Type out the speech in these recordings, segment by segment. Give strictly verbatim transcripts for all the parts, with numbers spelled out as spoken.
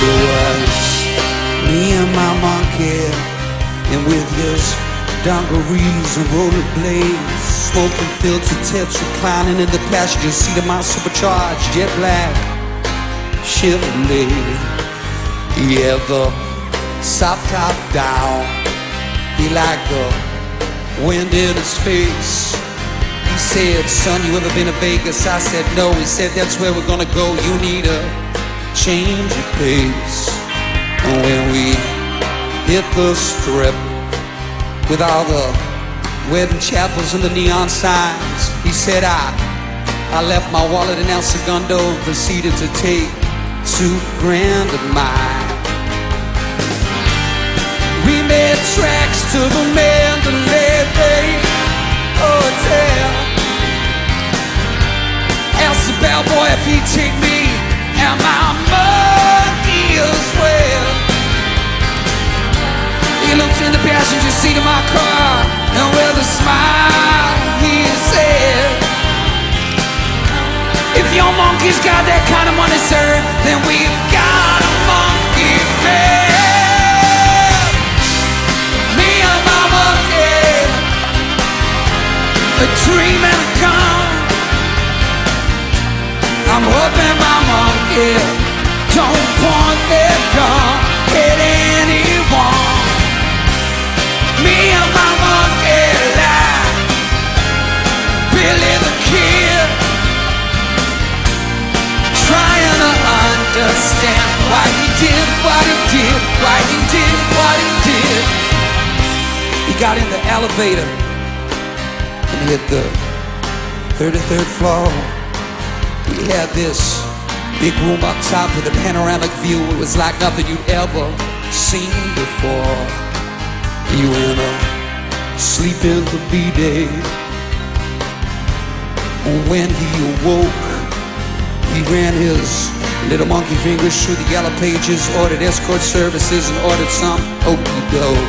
It was me and my monkey, and with his dungarees and rollerblades, smoking filter tips, reclining in the passenger seat of my supercharged jet black Chevrolet. Yeah, the soft top down, he liked the wind in his face. He said, son, you ever been to Vegas? I said, no. He said, that's where we're gonna go. You need a change of pace. And when we hit the strip with all the wedding chapels and the neon signs, he said, I I left my wallet in El Segundo and proceeded to take two grand of mine. We made tracks to the Mandalay Bay Hotel. Asked the bellboy if he'd take me and my monkey as well. He looked in the passenger seat of my car, and with a smile he said, if your monkey's got that kind of money, sir, then we've got a monkey band. Me and my monkey, a dream and a gun. I'm hoping my monkey don't point their gun at anyone. Me and my monkey like Billy the Kid, trying to understand why he did what he did, why he did what he did. He got in the elevator and hit the thirty-third floor. He had this big room up top with a panoramic view. It was like nothing you'd ever seen before. He went to sleep in the B-Day. When he awoke, he ran his little monkey fingers through the yellow pages, ordered escort services, and ordered some okey-doke.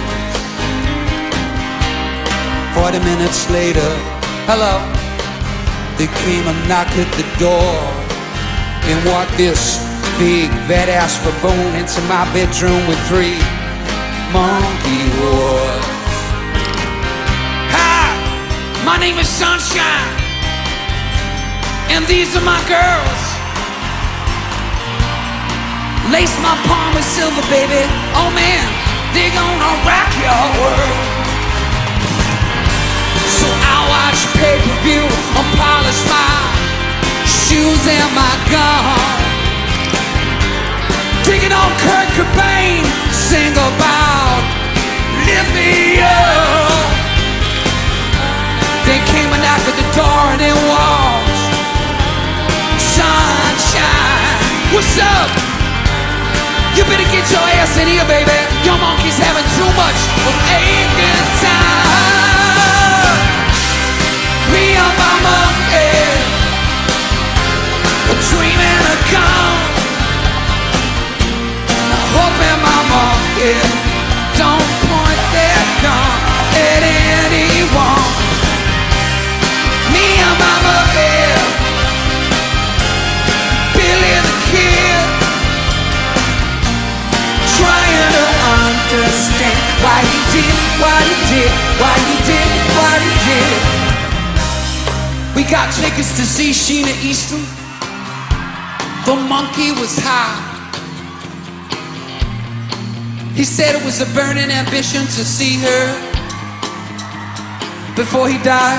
Forty minutes later, hello, there came a knock at the door, and walked this big badass baboon into my bedroom with three monkey wars. Hi, my name is Sunshine, and these are my girls. Lace my palm with silver, baby. Oh man, they're gonna rock your world. So I watch pay-per-view and polish my shoes and my gun. Digging on Kurt Cobain, sing about lift me up. Then came a knock at the door and it was Sunshine. What's up? You better get your ass in here, baby. Your monkey's having too much of a good time. Me and my monkey, a dream and a gun. I'm hoping my monkey don't point their gun at anyone. Me and my monkey, Billy the Kid, trying to understand why he did what he did, why he did what he did. We got tickets to see Sheena Easton. The monkey was high. He said it was a burning ambition to see her before he died.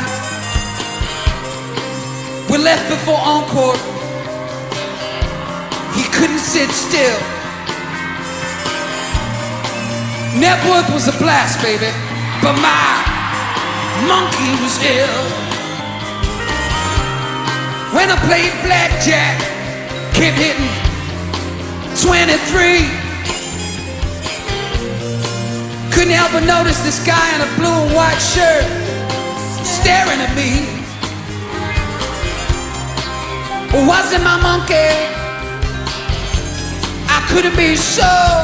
We left before encore. He couldn't sit still. Network was a blast, baby, but my monkey was ill. When I played blackjack, kept hitting twenty-three. Couldn't help but notice this guy in a blue and white shirt staring at me. Was it my monkey? I couldn't be sure.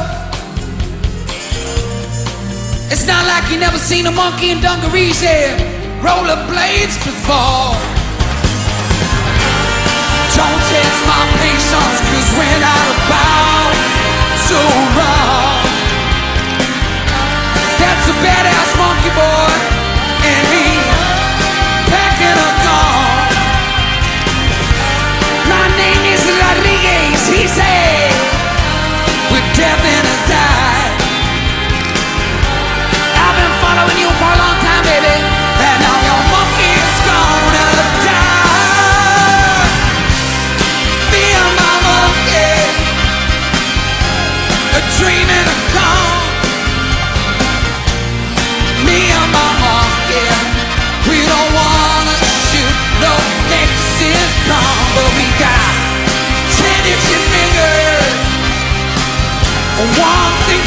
It's not like you never seen a monkey in dungarees and rollerblades before. Don't test my patience, cause when I'm about to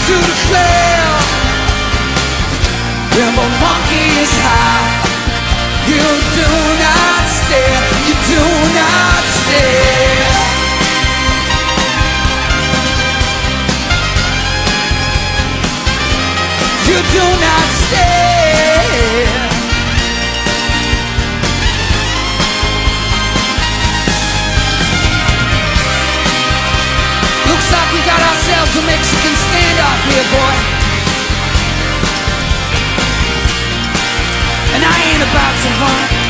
to declare, when the monkey is high, you do not stare, you do not stare. You do not stare. Looks like we got ourselves a Mexican standoff here, boy. And I ain't about to hunt.